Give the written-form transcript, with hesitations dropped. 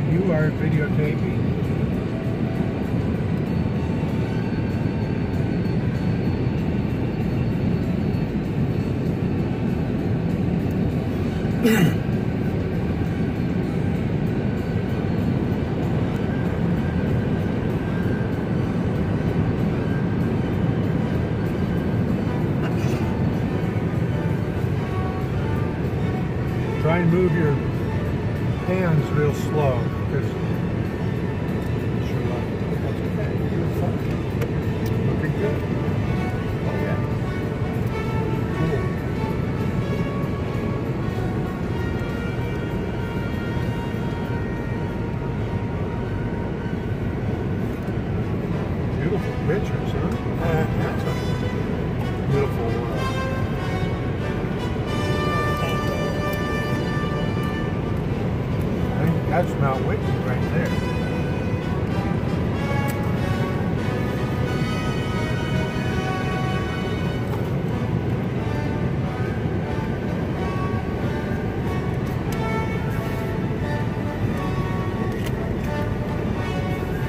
You are videotaping. Try and move your hands real slow, because sure that's okay. You're fine. Looking good. Oh yeah. Cool. Beautiful pictures, huh? That's a beautiful. That's Mount Whitney right there.